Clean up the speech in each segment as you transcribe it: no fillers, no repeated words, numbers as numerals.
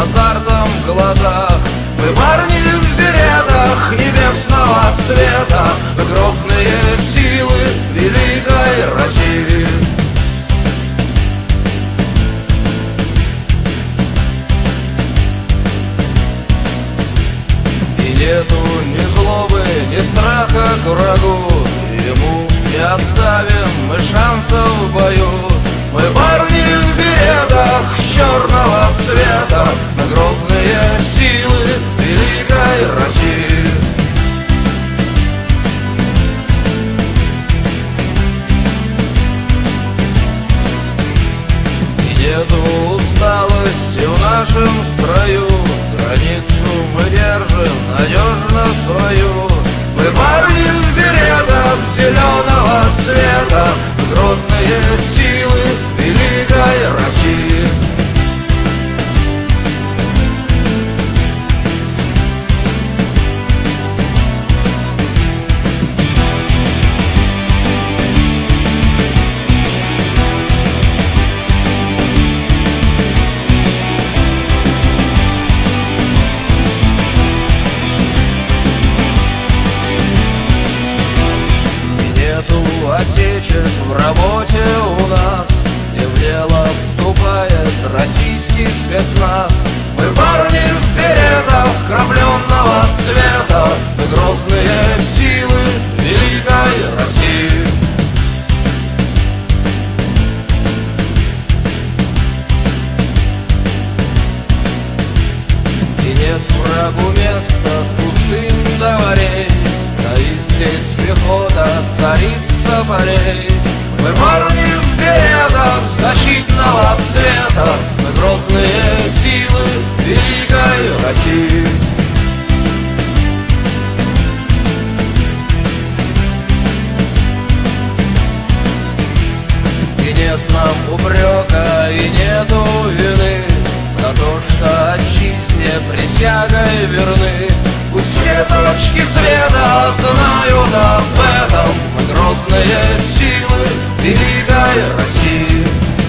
азартом в глазах. Мы парни в беретах небесного цвета, мы грозные силы великой России. И нету ни злобы, ни страха к врагу, ему не оставим мы шансов в бою. Мы парни в беретах черного цвета, мы грозные силы великой России. И нету усталости в нашем строю, границу мы держим надежно свою. Мы парни в беретах зеленого цвета, мы грозные силы великой России. Осечек в работе у нас, где в дело вступает российский спецназ. Мы парни в беретах кровленного цвета, мы грозные силы великой России. И нет врагу места с пустым до морей, стоит здесь пехота, царица полей. Мы парни в беретах защитного цвета, мы грозные силы великой России. И нет нам упрека, и нету вины за то, что отчизне присягой верны. Пусть все точки света знают об этом, мы грозные силы великой России.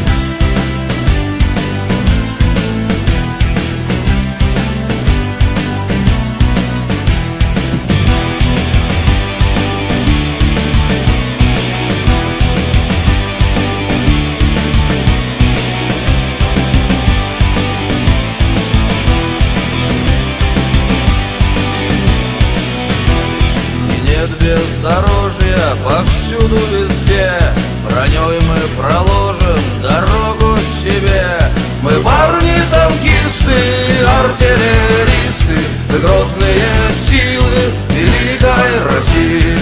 Бездорожье повсюду везде, броней мы проложим дорогу себе. Мы парни танкисты, артиллеристы, мы грозные силы великой России.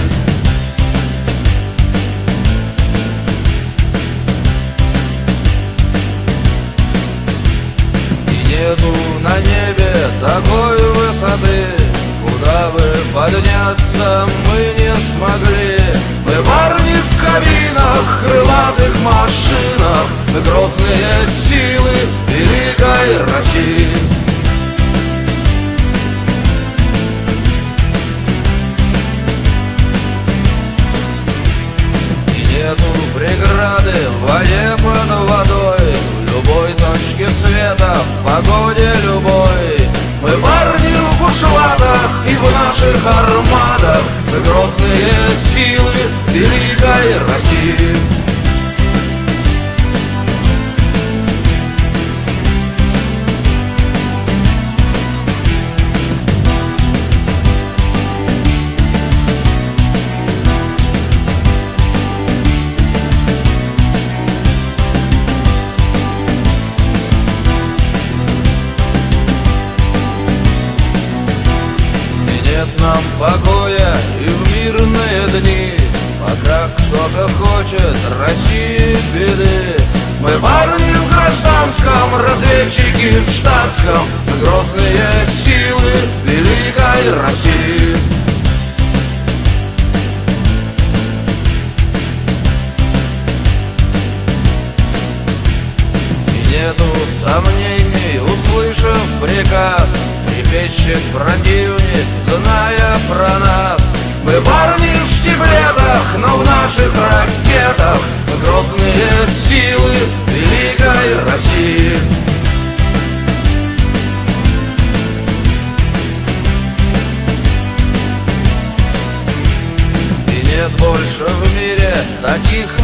И нету на небе такой высоты, куда бы подняться мы не смогли. Мы парни в кабинах, крылатых машинах, мы грозные силы великой России. И нету преграды в воде под водой, в любой точке света, в погоде любой. Мы парни в бушлатах и в наших армадах, мы грозные силы великой России. Нам покоя и в мирные дни, пока кто-то хочет России беды. Мы парни в гражданском, разведчики в штатском, мы грозные силы великой России. И нету сомнений, услышав приказ, трепещет противник, зная про нас. Мы парни в штиблетах, но в наших ракетах мы грозные силы великой России. на тихом